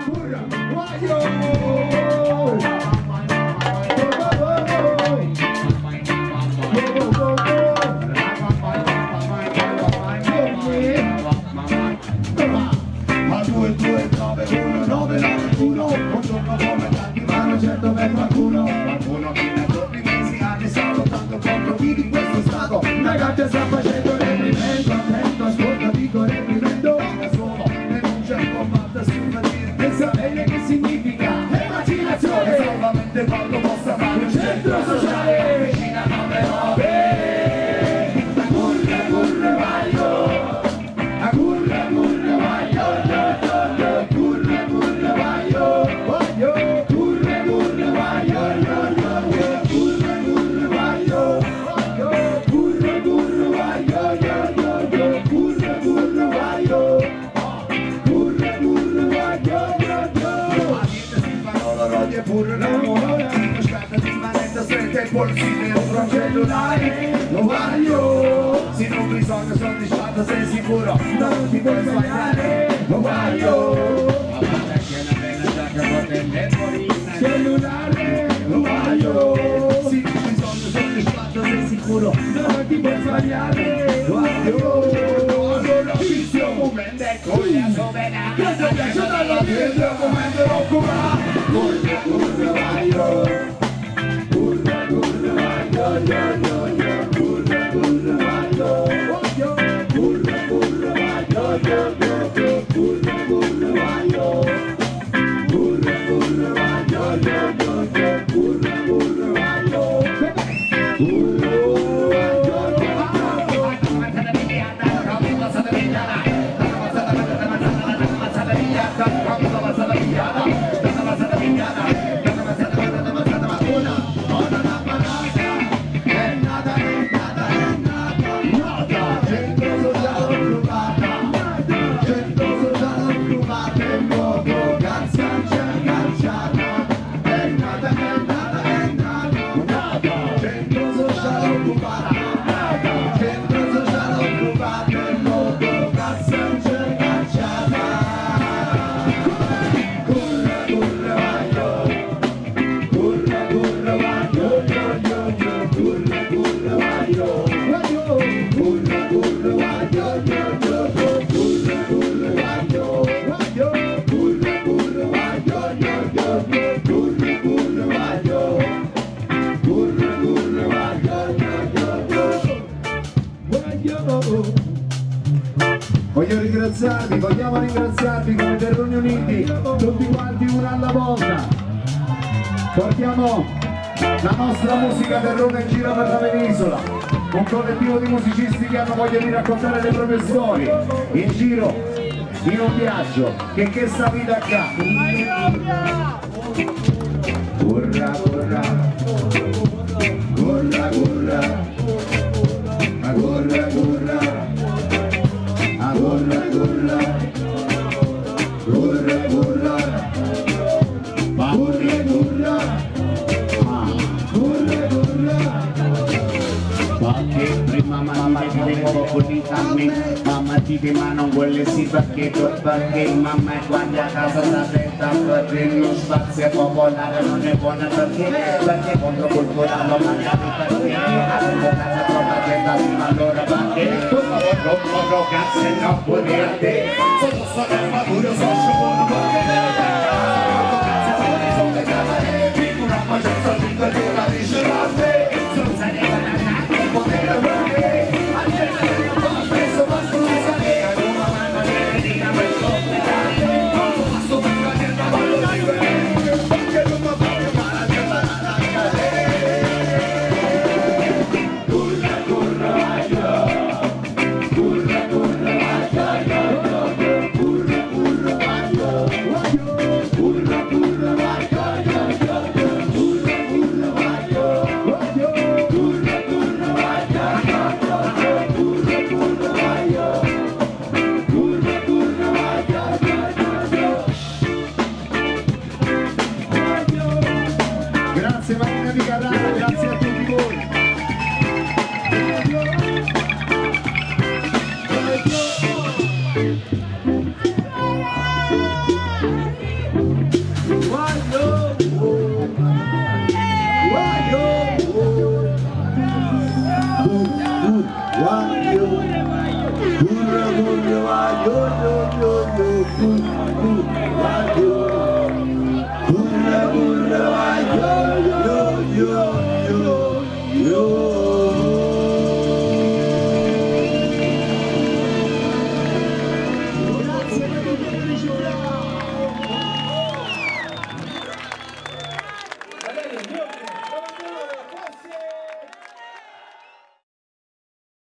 Vogliamo ringraziarvi come Terroni Uniti, tutti quanti una alla volta. Portiamo la nostra musica Terrone in giro per la penisola, un collettivo di musicisti che hanno voglia di raccontare le proprie storie, in giro, in un viaggio, che sta vita qua. Gurra, gurra, gurra, gurra, gurra, gurra. Gurra, gurra, gurra, gurra, gurra, gurra, gurra, gurra. Perché prima mamma ti devo pulitami, mamma ti che ma non vuole sì perché mamma è quando a casa sta testa perché non spazio popolare non è buona perché contro cultura lo mangiamo perché avevo casa troppa gente sì ma allora perché troppo cazzo e non pure a te sono armature sono sciopero perché cazzo sono le camere figura ma c'è stato il perché la dice a te sono stati a potere perché a gente che non fa preso ma scusa che una mano ne dica per l'ospitale ma sto per la gente ma lo dico perché non mi fa ma la gente la curra curra curra curra curra Guru,